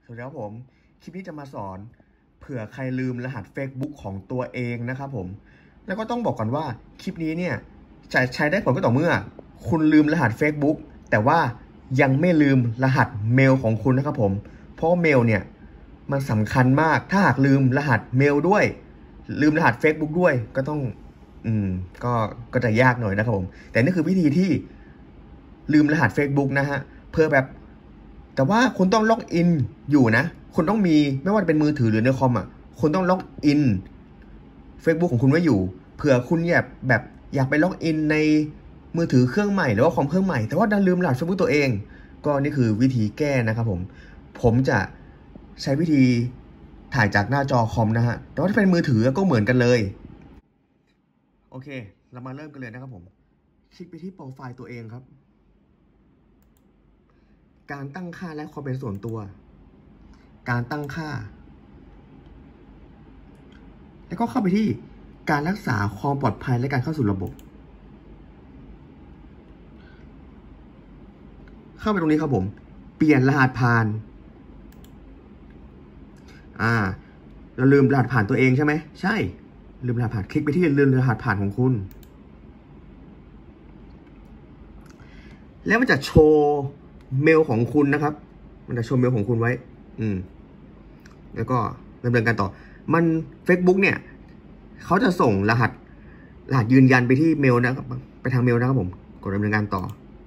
สวัสดีครับผมคลิปนี้จะมาสอนเผื่อใครลืมรหัส Facebook ของตัวเองนะครับผมแล้วก็ต้องบอกก่อนว่าคลิปนี้เนี่ยจะใช้ได้ผลก็ต่อเมื่อคุณลืมรหัส Facebook แต่ว่ายังไม่ลืมรหัสเมลของคุณนะครับผมเพราะเมลเนี่ยมันสำคัญมากถ้าหากลืมรหัสเมลด้วยลืมรหัส Facebook ด้วยก็ต้องก็จะยากหน่อยนะครับผมแต่นี่คือวิธีที่ลืมรหัส Facebook นะฮะเพื่อแบบแต่ว่าคุณต้องล็อกอินอยู่นะคุณต้องมีไม่ว่าจะเป็นมือถือหรือในคอมคุณต้องล็อกอิน Facebook ของคุณไว้อยู่เผื่อคุณแบบอยากไปล็อกอินในมือถือเครื่องใหม่หรือว่าคอมเครื่องใหม่แต่ว่าดันลืมรหัส Facebook ตัวเองก็นี่คือวิธีแก้นะครับผมจะใช้วิธีถ่ายจากหน้าจอคอมนะฮะแต่ว่าถ้าเป็นมือถือก็เหมือนกันเลยโอเคเรามาเริ่มกันเลยนะครับผมคลิกไปที่โปรไฟล์ตัวเองครับการตั้งค่าและความเป็นส่วนตัวการตั้งค่าแล้วก็เข้าไปที่การรักษาความปลอดภัยและการเข้าสู่ระบบเข้าไปตรงนี้ครับผมเปลี่ยนรหัสผ่านเราลืมรหัสผ่านตัวเองใช่ไหมใช่ลืมรหัสผ่านคลิกไปที่ลืมรหัสผ่านของคุณแล้วมันจะโชว์เมลของคุณนะครับมันจะโชว์เมลของคุณไว้แล้วก็ดำเนินการต่อมัน Facebook เนี่ยเขาจะส่งรหัสยืนยันไปที่เมลนะครับไปทางเมลนะครับผมกดดำเนินการต่อ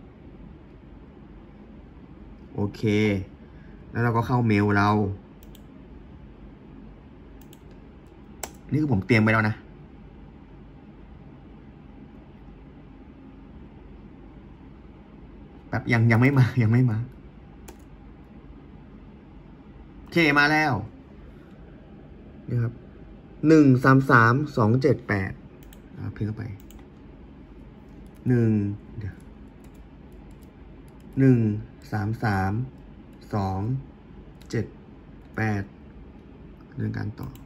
โอเคแล้วเราก็เข้าเมลเรานี่คือผมเตรียมไว้แล้วนะแบบยังไม่มาโอเคมาแล้วนี่ครับ133278พิมพ์เข้าไป1333278เรื่องการต่อ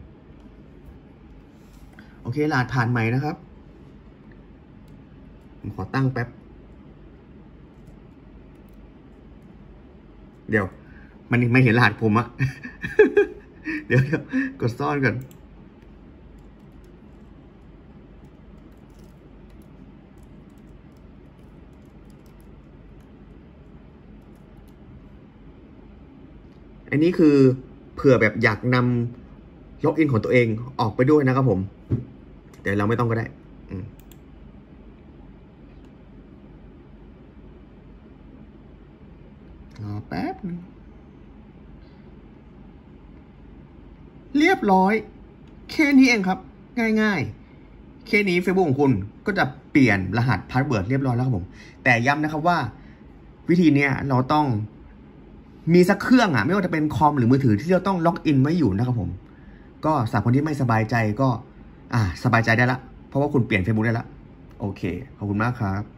โอเครหัสผ่านใหม่นะครับผมขอตั้งแป๊บเดี๋ยวมันไม่เห็นรหัสผมอะเดี๋ยวกดซ่อนก่อนอันนี้คือเผื่อแบบอยากนำล็อกอินของตัวเองออกไปด้วยนะครับผมแต่เราไม่ต้องก็ได้รอแป๊บนึงเรียบร้อยแค่นี้เองครับง่ายๆแค่นี้ Facebook ของคุณก็จะเปลี่ยนรหัสพาสเวิร์ดเรียบร้อยแล้วครับผมแต่ย้ำนะครับว่าวิธีนี้เราต้องมีสักเครื่องไม่ว่าจะเป็นคอมหรือมือถือที่เราต้องล็อกอินไว้อยู่นะครับผมก็สำหรับคนที่ไม่สบายใจก็สบายใจได้ละเพราะว่าคุณเปลี่ยน Facebook ได้ละโอเคขอบคุณมากครับ